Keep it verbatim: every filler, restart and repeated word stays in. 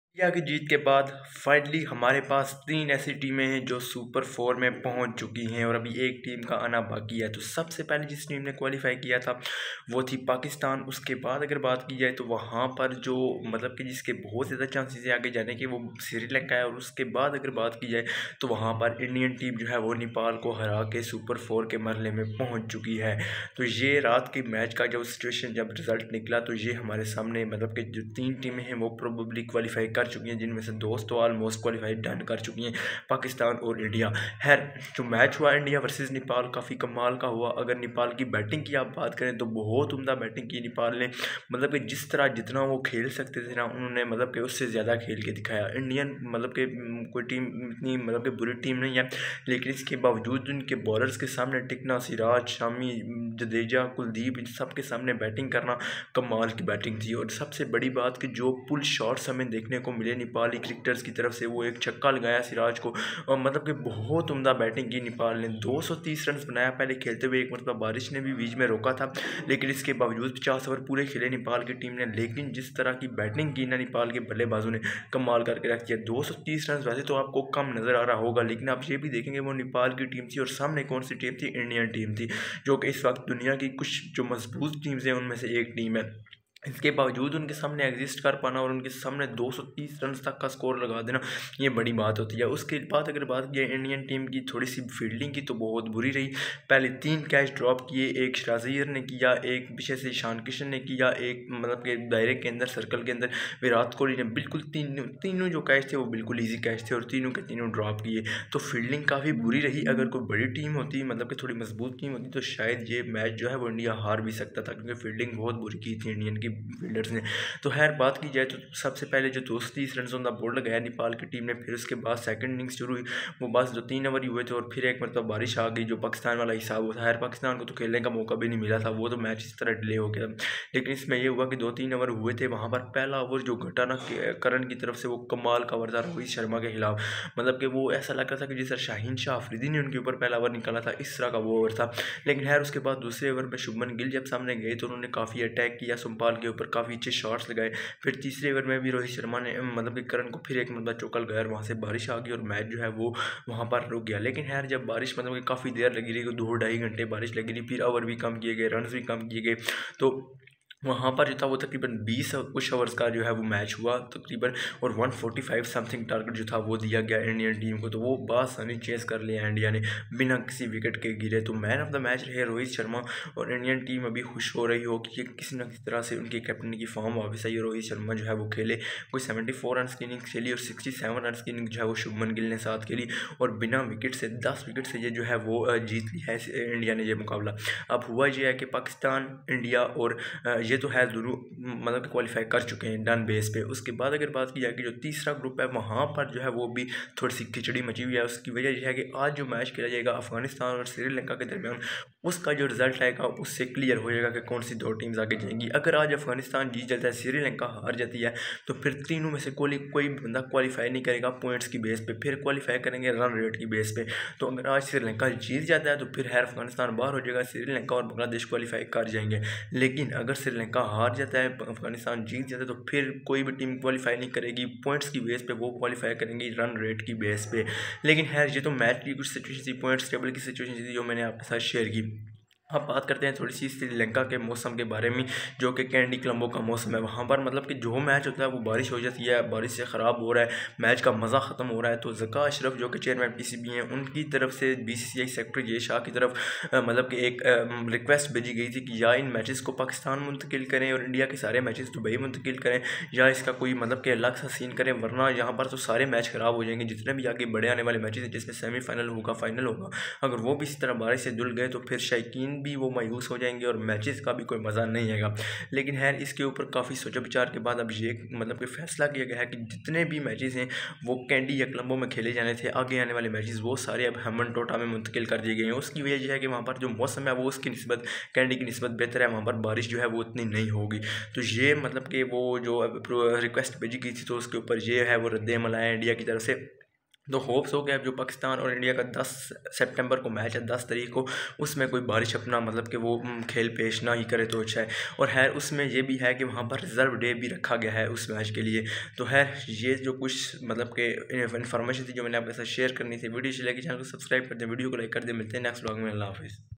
India की जीत के बाद फाइनली हमारे पास तीन ऐसी टीमें हैं जो सुपर फोर में पहुंच चुकी हैं और अभी एक टीम का आना बाकी है। तो सबसे पहले जिस टीम ने क्वालिफाई किया था वो थी पाकिस्तान। उसके बाद अगर बात की जाए तो वहां पर जो मतलब कि जिसके बहुत ज़्यादा चांसेस है आगे जाने के वो श्रीलंका है। और उसके बाद अगर बात की जाए तो वहां पर इंडियन टीम जो है वो नेपाल को हरा के सुपर फोर के मरहले में पहुँच चुकी है। तो ये रात के मैच का जब सिचुएशन जब रिजल्ट निकला तो ये हमारे सामने मतलब कि जो तीन टीमें हैं वो प्रोबेबली क्वालिफाई कर चुकी हैं, जिनमें से दोस्त तो ऑलमोस्ट क्वालिफाई डन कर चुकी हैं, पाकिस्तान और इंडिया। खैर जो मैच हुआ इंडिया वर्सेस नेपाल काफ़ी कमाल का हुआ। अगर नेपाल की बैटिंग की आप बात करें तो बहुत उम्दा बैटिंग की नेपाल ने। मतलब कि जिस तरह जितना वो खेल सकते थे ना उन्होंने मतलब कि उससे ज़्यादा खेल के दिखाया। इंडियन मतलब कि कोई टीम इतनी मतलब कि बुरी टीम नहीं है, लेकिन इसके बावजूद उनके बॉलर्स के सामने टिकना, सिराज, शामी, जडेजा, कुलदीप, इन सब के सामने बैटिंग करना कमाल की बैटिंग थी। और सबसे बड़ी बात कि जो पुल शॉट्स हमें देखने को मिले नेपाली क्रिकेटर्स की तरफ से, वो एक छक्का लगाया सिराज को और मतलब कि बहुत उम्दा बैटिंग की नेपाल ने। दो सौ तीस रन बनाया पहले खेलते हुए। एक मतलब बारिश ने भी बीच में रोका था, लेकिन इसके बावजूद पचास ओवर पूरे खेले नेपाल की टीम ने। लेकिन जिस तरह की बैटिंग की ना नेपाल के बल्लेबाजों ने, कमाल करके रख दिया। दो सौ तीस रन वैसे तो आपको कम नज़र आ रहा होगा, लेकिन आप ये भी देखेंगे वो नेपाल की टीम थी और सामने कौन सी टीम थी, इंडियन टीम थी, जो कि इस वक्त दुनिया की कुछ जो मजबूत टीम्स हैं उनमें से एक टीम है। इसके बावजूद उनके सामने एग्जिस्ट कर पाना और उनके सामने दो सौ तीस रन तक का स्कोर लगा देना, ये बड़ी बात होती है। उसके बाद अगर बात की इंडियन टीम की थोड़ी सी फील्डिंग की तो बहुत बुरी रही। पहले तीन कैच ड्रॉप किए, एक शराजीर ने किया, एक पीछे से ईशान किशन ने किया, एक मतलब के दायरे के अंदर सर्कल के अंदर विराट कोहली ने। बिल्कुल तीनों तीनों जो कैच थे वो बिल्कुल ईजी कैच थे और तीनों के तीनों ड्रॉप किए। तो फील्डिंग काफ़ी बुरी रही। अगर कोई बड़ी टीम होती मतलब कि थोड़ी मजबूत टीम होती तो शायद ये मैच जो है वो इंडिया हार भी सकता था, क्योंकि फील्डिंग बहुत बुरी की थी इंडियन की फील्डर्स ने। तो खैर बात की जाए तो सबसे पहले जो दो सौ तीस रन ऑन द बोर्ड लगाया नेपाल की टीम ने। फिर उसके बाद सेकंड इनिंग्स शुरू हुई, वो बस जो तीन ओवर ही हुए थे और फिर एक मतलब बारिश आ गई, जो पाकिस्तान वाला हिसाब होता है। पाकिस्तान को तो खेलने का मौका भी नहीं मिला था, वो तो मैच इस तरह डिले हो गया। लेकिन इसमें ये हुआ कि दो तीन ओवर हुए थे, वहाँ पर पहला ओवर जो घटा ना करण की तरफ से वो कमाल का ओवर था रोहित शर्मा के खिलाफ। मतलब कि वो ऐसा लग रहा था कि जिस तरह शाहीन शाह अफरीदी ने उनके ऊपर पहला ओवर निकाला था, इस तरह का वो ओवर था। लेकिन खैर उसके बाद दूसरे ओवर में शुभमन गिल जब सामने गए तो उन्होंने काफ़ी अटैक किया सुमपाल के ऊपर, काफ़ी अच्छे शॉट्स लगाए। फिर तीसरे ओवर में भी रोहित शर्मा ने मतलब कि करण को फिर एक मतलब चौका लगाया, वहाँ से बारिश आ गई और मैच जो है वो वहाँ पर रुक गया। लेकिन खैर जब बारिश मतलब कि काफ़ी देर लगी रही, दो ढाई घंटे बारिश लगी रही, फिर ओवर भी कम किए गए, रन भी कम किए गए, तो वहाँ पर जो था वो तकरीबन बीस कुछ ओवर्स का जो है वो मैच हुआ तकरीबन। और एक सौ पैंतालीस समथिंग टारगेट जो था वो दिया गया इंडियन टीम को, तो वो बासानी चेस कर लिया इंडिया ने बिना किसी विकेट के गिरे। तो मैन ऑफ द मैच रहे रोहित शर्मा और इंडियन टीम अभी खुश हो रही हो कि किसी न किसी तरह से उनकी कैप्टन की फॉर्म वापस आई। रोहित शर्मा जो है वो खेले, कोई सेवेंटी फोर रन की इनिंग्स खेली और सिक्सटी सेवन रन की इनिंग्स जो है वो शुभमन गिल ने साथ खेली और बिना विकेट से दस विकेट से ये जो है वो जीत लिया है इंडिया ने ये मुकाबला। अब हुआ ये है कि पाकिस्तान, इंडिया और ये तो है दोनों मतलब क्वालिफाई कर चुके हैं डन बेस पे। उसके बाद अगर बात की जाए कि जो तीसरा ग्रुप है वहाँ पर जो है वो भी थोड़ी सी खिचड़ी मची हुई है। उसकी वजह यह है कि आज जो मैच खेला जाएगा अफगानिस्तान और श्रीलंका के दरमियान, उसका जो रिजल्ट आएगा उससे क्लियर हो जाएगा कि कौन सी दो टीम्स आगे जाएंगी। अगर आज अफगानिस्तान जीत जाता है, श्रीलंका हार जाती है, तो फिर तीनों में से कोई कोई बंदा क्वालिफाई नहीं करेगा पॉइंट्स की बेस पे, फिर क्वालिफाई करेंगे रन रेट की बेस पे। तो अगर आज श्रीलंका जीत जाता है तो फिर है अफगानिस्तान बाहर हो जाएगा, श्रीलंका और बांग्लादेश क्वालिफाई कर जाएंगे। लेकिन अगर श्रीलंका हार जाता है, अफगानिस्तान जीत जाता है, तो फिर कोई भी टीम क्वालिफाई नहीं करेगी पॉइंट्स की बेस पे, वो क्वालिफाई करेंगी रन रेट की बेस पे। लेकिन खैर ये तो मैच की कुछ सिचुएशन थी, पॉइंट्स टेबल की सिचुएशन थी जो मैंने आपके साथ शेयर की। अब बात करते हैं थोड़ी सी श्रीलंका के मौसम के बारे में, जो कि कैंडी कोलंबो का मौसम है। वहाँ पर मतलब कि जो मैच होता है वो बारिश हो जाती है, बारिश से ख़राब हो रहा है, मैच का मज़ा ख़त्म हो रहा है। तो ज़का अशरफ जो कि चेयरमैन पीसीबी हैं, उनकी तरफ से बीसीसीआई सेक्रेटरी ये शाह की तरफ मतलब कि एक रिक्वेस्ट भेजी गई थी कि या इन मैचेस को पाकिस्तान मुंतकिल करें और इंडिया के सारे मैचेस दुबई मुंतकिल करें, या इसका कोई मतलब कि अलग सा सीन करें, वरना यहाँ पर तो सारे मैच ख़राब हो जाएंगे जितने भी आगे बड़े आने वाले मैचेस हैं, जिसमें सेमीफाइनल होगा, फाइनल होगा। अगर वो भी इस तरह बारिश से धुल गए तो फिर शायकीन भी वो मायूस हो जाएंगे और मैचेस का भी कोई मज़ा नहीं आएगा। लेकिन खैर इसके ऊपर काफ़ी सोचा विचार के बाद अब ये मतलब कि फैसला किया गया है कि जितने भी मैचेस हैं वो कैंडी या कोलंबो में खेले जाने थे, आगे आने वाले मैचेस वो सारे अब हेमन टोटा में मुंतकिल कर दिए गए हैं। उसकी वजह यह है कि वहाँ पर जो मौसम है वो उसकी निस्बत कैंडी की निस्बत बेहतर है, वहाँ पर बारिश जो है वो उतनी नहीं होगी। तो ये मतलब कि वो जो रिक्वेस्ट भेजी गई थी तो उसके ऊपर ये है वो रद्द अमल आया इंडिया की तरफ से। तो होप्स हो गया जो पाकिस्तान और इंडिया का दस सितंबर को मैच है, दस तारीख को, उसमें कोई बारिश अपना मतलब कि वो खेल पेश ना ही करे तो अच्छा है। और है उसमें ये भी है कि वहाँ पर रिज़र्व डे भी रखा गया है उस मैच के लिए। तो है ये जो कुछ मतलब कि इन्फॉर्मेशन थी जो मैंने आपके साथ शेयर करनी थी। वीडियो अच्छी लगी चैनल को सब्सक्राइब कर दें, वीडियो को लाइक कर दें। मिलते हैं नेक्स्ट व्लॉग में। अल्लाह हाफिज़।